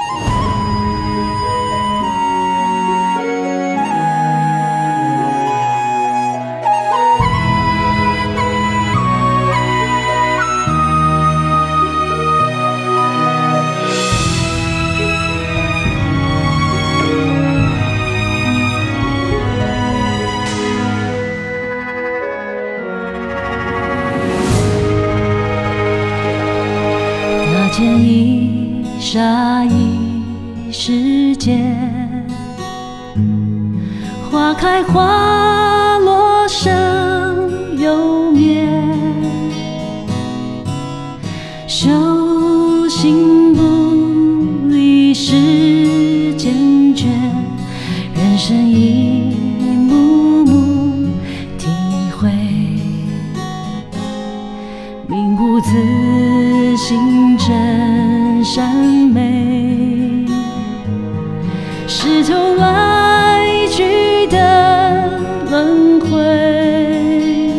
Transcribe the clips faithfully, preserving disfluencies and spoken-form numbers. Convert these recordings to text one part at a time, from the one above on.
见一霎一世间，花开花落生又灭，修行不离世间倦，人生一幕幕体会，明悟自心真善美，是头来去的轮回，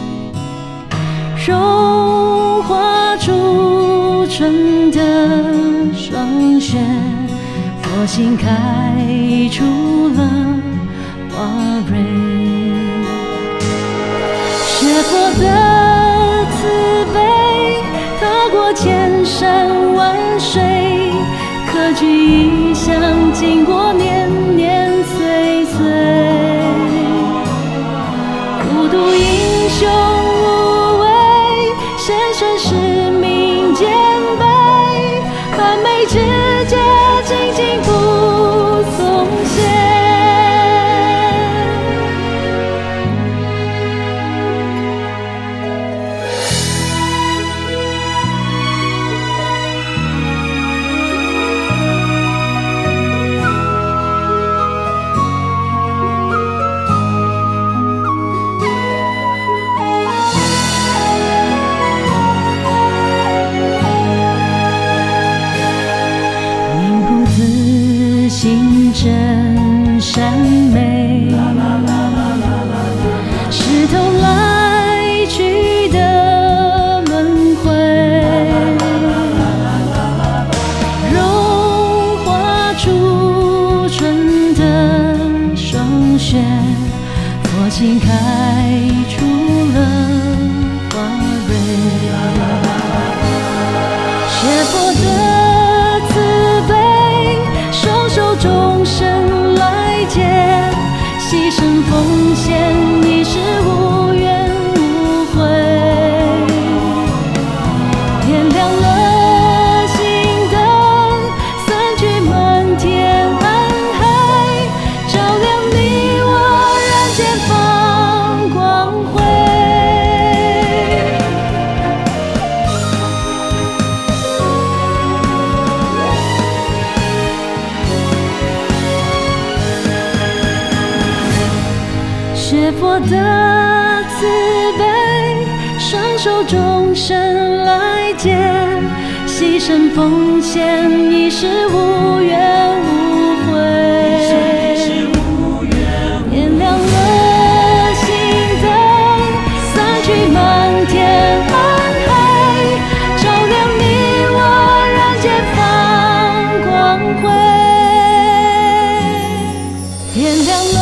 融化出春的霜雪，佛心开出了花蕊，学佛的慈悲踏过千山万水，可居异乡，经过年年岁岁。孤独英雄无畏，现身是民间悲，寒梅之间，静静不松懈。心真善美，是头来去的轮回，融化出春的霜雪，佛心开出了花蕊，学佛的慈悲，双手众生来接，牺牲奉献，已是无怨无悔。点亮了心灯，散去满天暗海，照亮你我人间放光辉。学佛的慈悲，双手众生来接，牺牲奉献，已是无怨无悔。点亮了心灯，散去满天暗海，照亮你我人间放光辉。点亮了